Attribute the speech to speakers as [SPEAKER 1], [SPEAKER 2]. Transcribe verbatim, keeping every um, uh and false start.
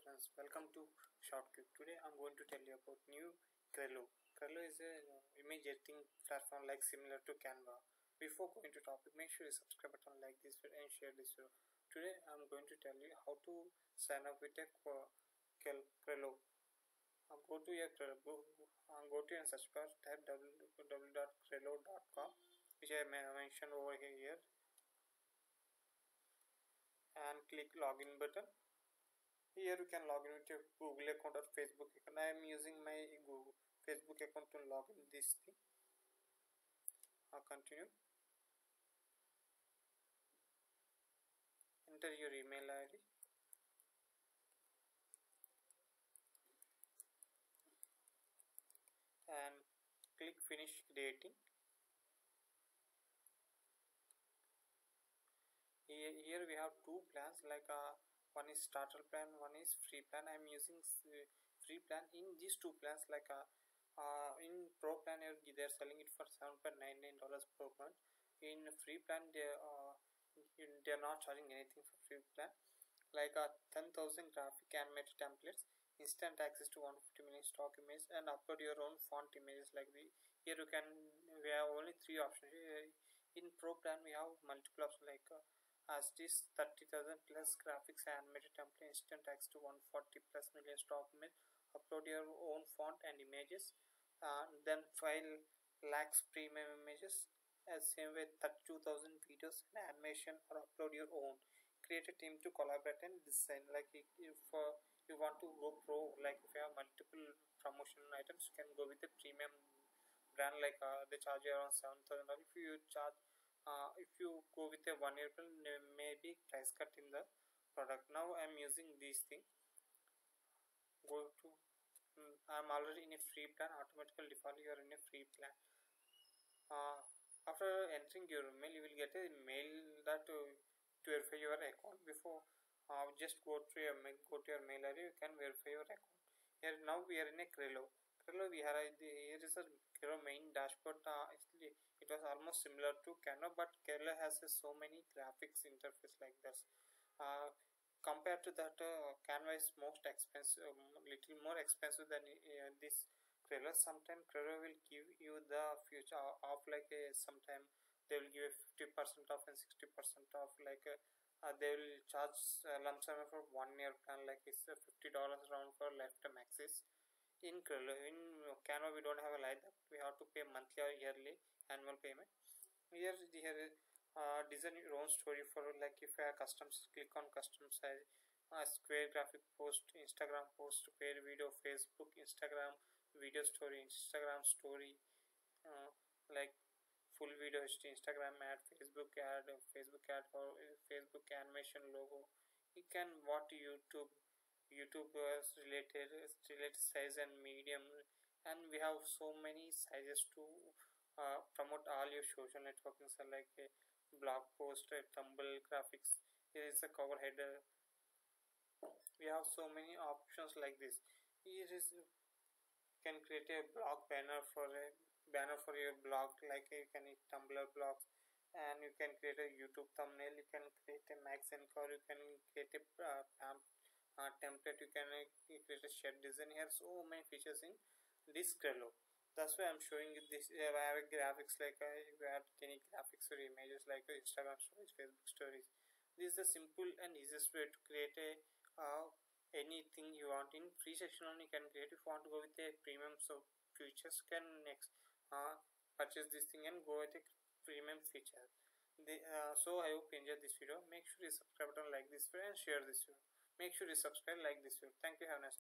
[SPEAKER 1] friends, welcome to Shortcut. Today I'm going to tell you about new Crello. Crello is a uh, image editing platform like similar to Canva. Before going to topic, make sure you subscribe button, like this video and share this video. Today I'm going to tell you how to sign up with a Crello. Uh, go to your Crello, go, uh, go to your search bar, type w w w dot crello dot com, which I mentioned over here, and click login button. Here you can log in with your Google account or Facebook account. I am using my Google Facebook account to log in this thing. I'll continue. Enter your email I D. And click finish creating. Here, here we have two plans, like uh, one is starter plan, one is free plan. I am using uh, free plan. In these two plans, like uh, uh, in pro plan they are selling it for seven point nine nine dollars per month. In free plan they uh, they are not charging anything for free plan, like uh, ten thousand graphic animated templates, instant access to one hundred fifty million stock images, and upload your own font images. Like the here you can we have only three options. In pro plan we have multiple options, like uh, as this thirty thousand plus graphics animated template, instant access to one hundred forty plus million stock image, upload your own font and images, uh, then file lakhs premium images, as same way thirty-two thousand videos and animation, or upload your own. Create a team to collaborate and design. Like if uh, you want to go pro, like if you have multiple promotion items, you can go with a premium brand, like uh, they charge you around seven thousand dollars. If you charge uh, if you go with a one year plan, there may be price cut in the product. Now I am using these things. Go to mm, I am already in a free plan. Automatically default you are in a free plan. Uh, after entering your email, you will get a mail that uh, to verify your account. Before uh, just go to your mail, go to your mail I D, you can verify your account. Here now we are in a Crello. Crello we have uh, here is a Crello main dashboard. Uh, actually it was almost similar to Canva, but Crello has uh, so many graphics interface like this. Uh, compared to that, uh, Canva is most expensive, um, little more expensive than uh, this Crello. Sometimes Crello will give you the future of like a sometime they will give a fifty percent off and sixty percent off, like a, uh, they will charge uh, lump sum for one year plan, like it's uh, fifty dollars round for lifetime access. In Crello, in Canva we don't have a like that. We have to pay monthly or yearly annual payment. Here, here uh, design your own story for, like if you have customs, click on custom size, uh, square graphic post, Instagram post, square video, Facebook, Instagram video story, Instagram story, uh, like full video H D, Instagram ad, Facebook ad, Facebook ad for uh, Facebook animation logo. You can what YouTube, YouTubers related related size and medium, and we have so many sizes to uh, promote all your social networking. So like a blog post, a tumble graphics. Here is a cover header. We have so many options like this. Here is you can create a blog banner for a banner for your blog, like you can eat Tumblr blogs, and you can create a YouTube thumbnail. You can create a magazine cover. You can create a uh, um, uh, template. You can uh, create a shared design. Here so many features in this Crello. That's why I'm showing you this. I have a graphics, like I have any graphics or images, like Instagram stories, Facebook stories. This is the simple and easiest way to create a uh, anything you want. In free section only you can create. If you want to go with a premium so features, can next uh, purchase this thing and go with a premium feature. The, uh, so I hope you enjoyed this video. Make sure you subscribe button, like this video and share this video. Make sure you subscribe, like this video. Thank you. Have a nice day.